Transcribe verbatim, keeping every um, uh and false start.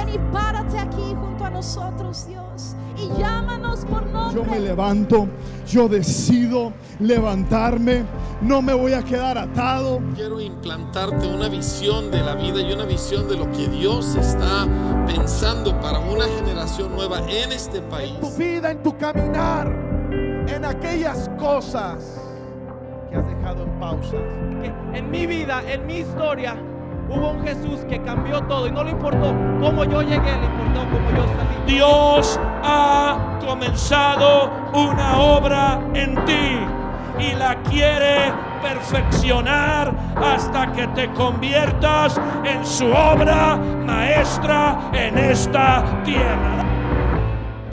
Ven y párate aquí junto a nosotros, Dios, y llámanos por nombre. Yo me levanto, yo decido levantarme, no me voy a quedar atado. Quiero implantarte una visión de la vida y una visión de lo que Dios está pensando para una generación nueva en este país. En tu vida, en tu caminar, en aquellas cosas que has dejado en pausa. En mi vida, en mi historia, hubo un Jesús que cambió todo y no le importó cómo yo llegué, le importó cómo yo salí. Dios ha comenzado una obra en ti y la quiere perfeccionar hasta que te conviertas en su obra maestra en esta tierra.